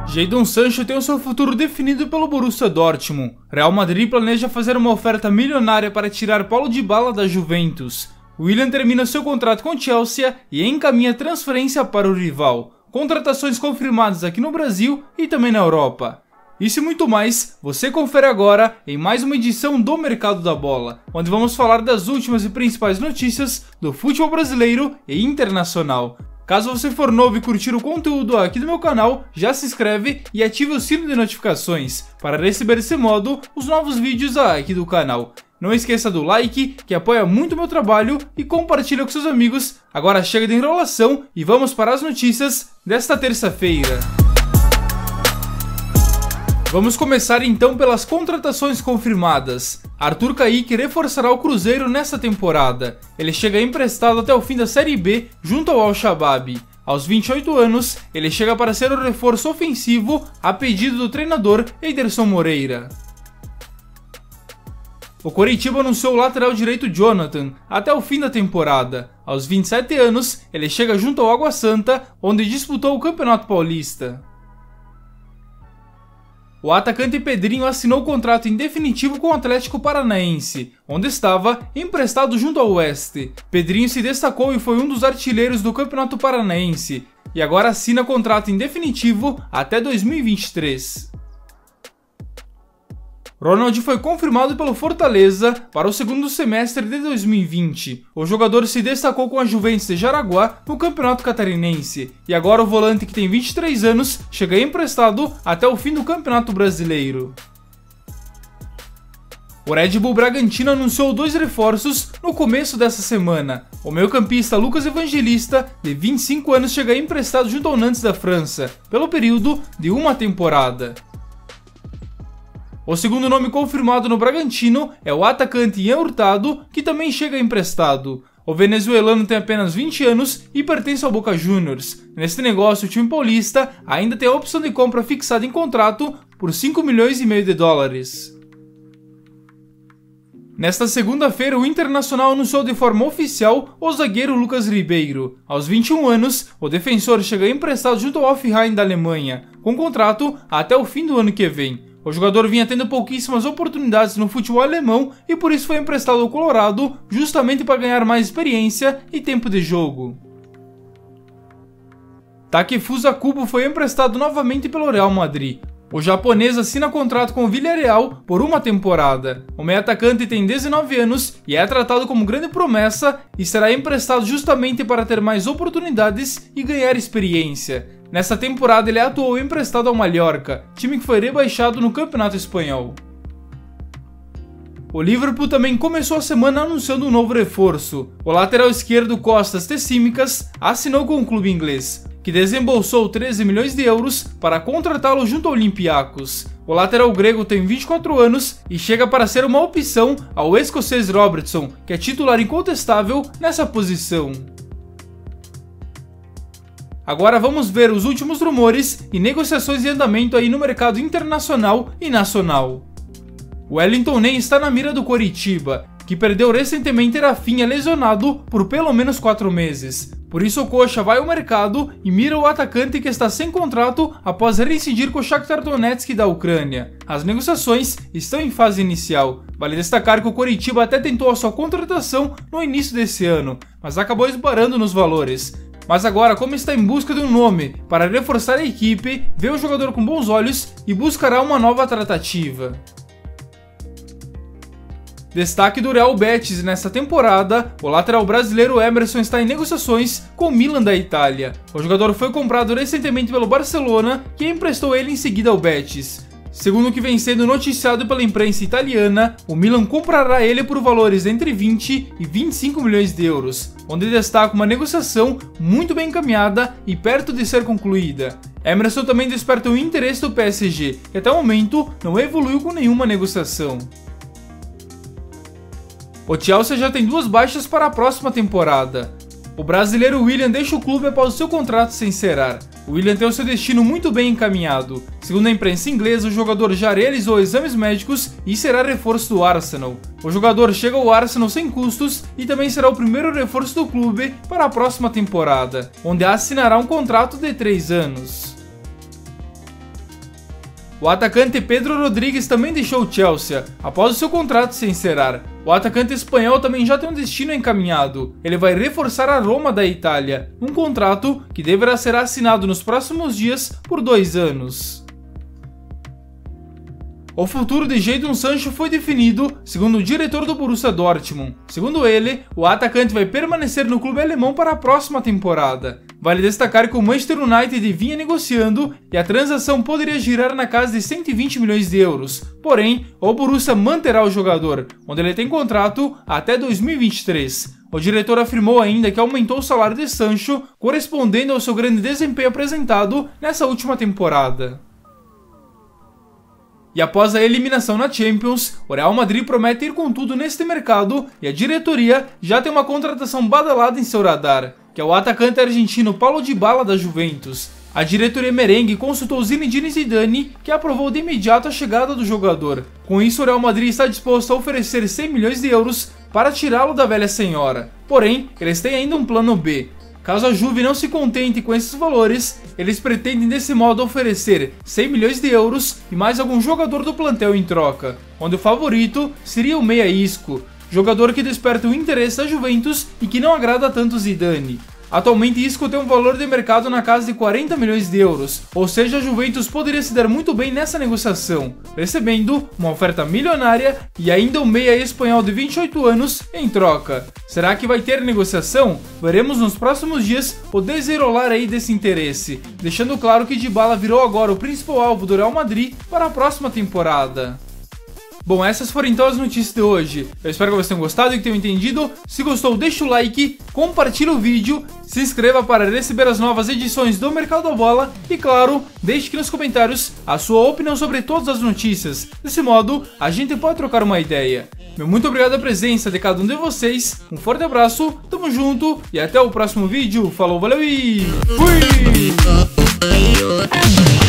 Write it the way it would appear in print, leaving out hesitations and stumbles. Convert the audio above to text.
Jadon Sancho tem o seu futuro definido pelo Borussia Dortmund. Real Madrid planeja fazer uma oferta milionária para tirar Paulo Dybala da Juventus. Willian termina seu contrato com Chelsea e encaminha transferência para o rival. Contratações confirmadas aqui no Brasil e também na Europa. Isso e muito mais, você confere agora em mais uma edição do Mercado da Bola, onde vamos falar das últimas e principais notícias do futebol brasileiro e internacional. Caso você for novo e curtir o conteúdo aqui do meu canal, já se inscreve e ative o sino de notificações para receber desse modo os novos vídeos aqui do canal. Não esqueça do like, que apoia muito o meu trabalho, e compartilha com seus amigos. Agora chega de enrolação e vamos para as notícias desta terça-feira. Vamos começar então pelas contratações confirmadas. Arthur Kayky reforçará o Cruzeiro nesta temporada. Ele chega emprestado até o fim da Série B junto ao Al-Shabaab. Aos 28 anos, ele chega para ser o reforço ofensivo a pedido do treinador Ederson Moreira. O Coritiba anunciou o lateral direito Jonathan até o fim da temporada. Aos 27 anos, ele chega junto ao Água Santa, onde disputou o Campeonato Paulista. O atacante Pedrinho assinou o contrato em definitivo com o Atlético Paranaense, onde estava emprestado junto ao Oeste. Pedrinho se destacou e foi um dos artilheiros do Campeonato Paranaense, e agora assina contrato em definitivo até 2023. Ronald foi confirmado pelo Fortaleza para o segundo semestre de 2020. O jogador se destacou com a Juventus de Jaraguá no Campeonato Catarinense, e agora o volante, que tem 23 anos, chega emprestado até o fim do Campeonato Brasileiro. O Red Bull Bragantino anunciou 2 reforços no começo dessa semana. O meio-campista Lucas Evangelista, de 25 anos, chega emprestado junto ao Nantes da França, pelo período de uma temporada. O segundo nome confirmado no Bragantino é o atacante Ian Hurtado, que também chega emprestado. O venezuelano tem apenas 20 anos e pertence ao Boca Juniors. Neste negócio, o time paulista ainda tem a opção de compra fixada em contrato por 5,5 milhões de dólares. Nesta segunda-feira, o Internacional anunciou de forma oficial o zagueiro Lucas Ribeiro. Aos 21 anos, o defensor chega emprestado junto ao Hoffenheim da Alemanha, com contrato até o fim do ano que vem. O jogador vinha tendo pouquíssimas oportunidades no futebol alemão e por isso foi emprestado ao Colorado, justamente para ganhar mais experiência e tempo de jogo. Takefusa Kubo foi emprestado novamente pelo Real Madrid. O japonês assina contrato com o Villarreal por uma temporada. O meio-atacante tem 19 anos e é tratado como grande promessa e será emprestado justamente para ter mais oportunidades e ganhar experiência. Nessa temporada ele atuou emprestado ao Mallorca, time que foi rebaixado no Campeonato Espanhol. O Liverpool também começou a semana anunciando um novo reforço. O lateral esquerdo Costas Tsimikas assinou com o clube inglês, que desembolsou 13 milhões de euros para contratá-lo junto ao Olympiacos. O lateral grego tem 24 anos e chega para ser uma opção ao escocês Robertson, que é titular incontestável nessa posição. Agora vamos ver os últimos rumores e negociações em andamento aí no mercado internacional e nacional. O Wellington Ney está na mira do Coritiba, que perdeu recentemente Rafinha lesionado por pelo menos 4 meses. Por isso o Coxa vai ao mercado e mira o atacante, que está sem contrato após reincidir com o Shakhtar Donetsk da Ucrânia. As negociações estão em fase inicial. Vale destacar que o Coritiba até tentou a sua contratação no início desse ano, mas acabou esbarrando nos valores. Mas agora, como está em busca de um nome para reforçar a equipe, vê o jogador com bons olhos e buscará uma nova tratativa. Destaque do Real Betis nesta temporada, o lateral brasileiro Emerson está em negociações com o Milan da Itália. O jogador foi comprado recentemente pelo Barcelona, que emprestou ele em seguida ao Betis. Segundo o que vem sendo noticiado pela imprensa italiana, o Milan comprará ele por valores entre 20 e 25 milhões de euros, onde destaca uma negociação muito bem encaminhada e perto de ser concluída. Emerson também desperta o interesse do PSG, que até o momento não evoluiu com nenhuma negociação. O Chelsea já tem 2 baixas para a próxima temporada. O brasileiro Willian deixa o clube após o seu contrato se encerrar. O Willian tem o seu destino muito bem encaminhado. Segundo a imprensa inglesa, o jogador já realizou exames médicos e será reforço do Arsenal. O jogador chega ao Arsenal sem custos e também será o primeiro reforço do clube para a próxima temporada, onde assinará um contrato de 3 anos. O atacante Pedro Rodrigues também deixou o Chelsea, após o seu contrato se encerrar. O atacante espanhol também já tem um destino encaminhado. Ele vai reforçar a Roma da Itália, um contrato que deverá ser assinado nos próximos dias por 2 anos. O futuro de Jadon Sancho foi definido, segundo o diretor do Borussia Dortmund. Segundo ele, o atacante vai permanecer no clube alemão para a próxima temporada. Vale destacar que o Manchester United vinha negociando e a transação poderia girar na casa de 120 milhões de euros. Porém, o Borussia manterá o jogador, onde ele tem contrato até 2023. O diretor afirmou ainda que aumentou o salário de Sancho, correspondendo ao seu grande desempenho apresentado nessa última temporada. E após a eliminação na Champions, o Real Madrid promete ir com tudo neste mercado e a diretoria já tem uma contratação badalada em seu radar, que é o atacante argentino Paulo Dybala da Juventus. A diretoria merengue consultou Zinedine Zidane, que aprovou de imediato a chegada do jogador. Com isso, o Real Madrid está disposto a oferecer 100 milhões de euros para tirá-lo da velha senhora. Porém, eles têm ainda um plano B. Caso a Juve não se contente com esses valores, eles pretendem desse modo oferecer 100 milhões de euros e mais algum jogador do plantel em troca, onde o favorito seria o meia Isco, jogador que desperta o interesse da Juventus e que não agrada tanto Zidane. Atualmente Isco tem um valor de mercado na casa de 40 milhões de euros, ou seja, a Juventus poderia se dar muito bem nessa negociação, recebendo uma oferta milionária e ainda um meia espanhol de 28 anos em troca. Será que vai ter negociação? Veremos nos próximos dias o desenrolar aí desse interesse, deixando claro que Dybala virou agora o principal alvo do Real Madrid para a próxima temporada. Bom, essas foram então as notícias de hoje. Eu espero que vocês tenham gostado e que tenham entendido. Se gostou, deixa o like, compartilha o vídeo, se inscreva para receber as novas edições do Mercado da Bola e, claro, deixe aqui nos comentários a sua opinião sobre todas as notícias. Desse modo, a gente pode trocar uma ideia. Meu muito obrigado pela presença de cada um de vocês, um forte abraço, tamo junto e até o próximo vídeo. Falou, valeu e fui!